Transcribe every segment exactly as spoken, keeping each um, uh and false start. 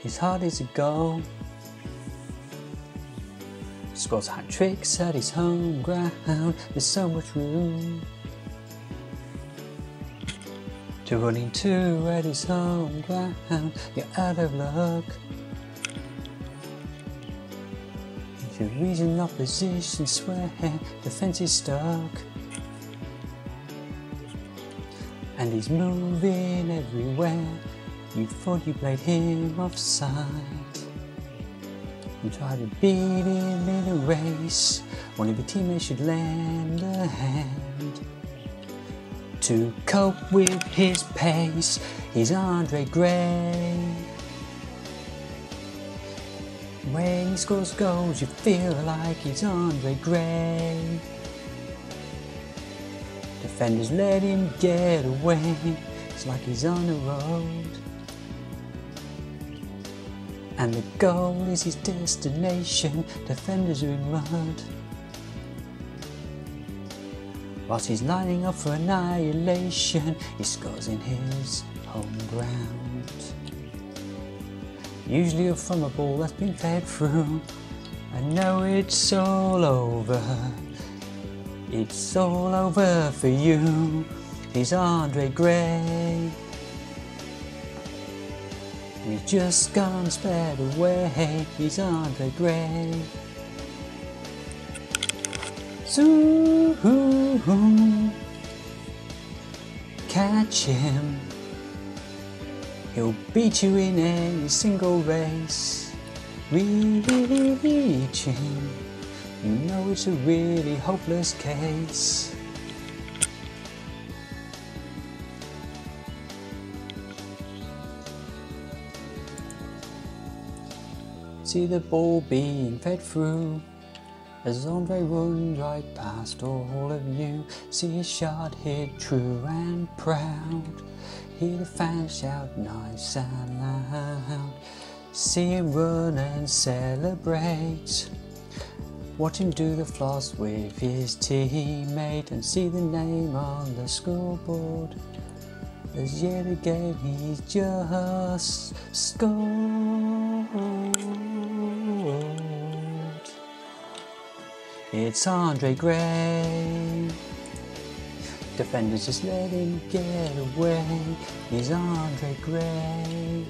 His heart is a goal. Scores hat tricks at his home ground. There's so much room to run into at his home ground. You're out of luck. The reason opposition swear the fence is stuck, and he's moving everywhere. You thought you played him offside. You tried to beat him in a race. One of your teammates should lend a hand to cope with his pace. He's Andre Gray. When he scores goals, you feel like he's Andre Gray. Defenders let him get away. It's like he's on the road, and the goal is his destination. Defenders are in mud, whilst he's lining up for annihilation. He scores in his home ground. Usually from a ball that's been fed through. I know it's all over. It's all over for you. He's Andre Gray, and he's just gone sped away. He's Andre Gray. So catch him. He'll beat you in any single race. Reach him. You know it's a really hopeless case. See the ball being fed through as Andre runs right past all of you. See his shot hit true and proud. Hear the fans shout nice and loud. See him run and celebrate. Watch him do the floss with his teammate, and see the name on the scoreboard as yet again he's just scored. It's Andre Gray. Defenders just let him get away. He's Andre Gray,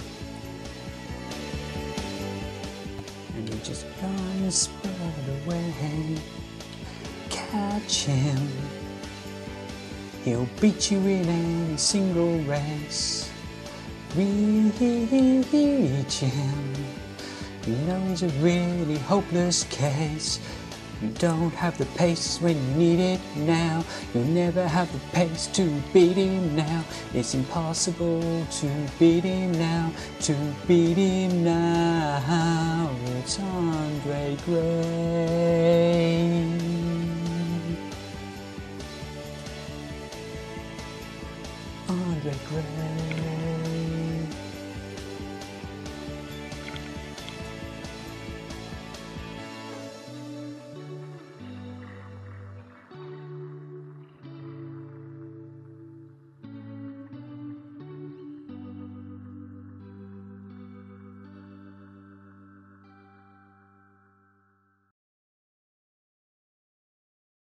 and he just gone and sped away. Catch him. He'll beat you in any single race. Reach him. You know he's a really hopeless case. You don't have the pace when you need it now. You'll never have the pace to beat him now. It's impossible to beat him now. To beat him now. It's Andre Gray. Andre Gray.